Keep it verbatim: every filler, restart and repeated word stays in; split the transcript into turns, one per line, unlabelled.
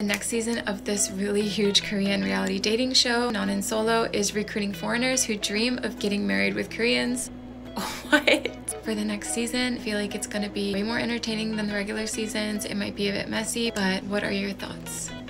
The next season of this really huge Korean reality dating show, Nanin Solo, is recruiting foreigners who dream of getting married with Koreans. What? For the next season, I feel like it's gonna be way more entertaining than the regular seasons. It might be a bit messy, but what are your thoughts?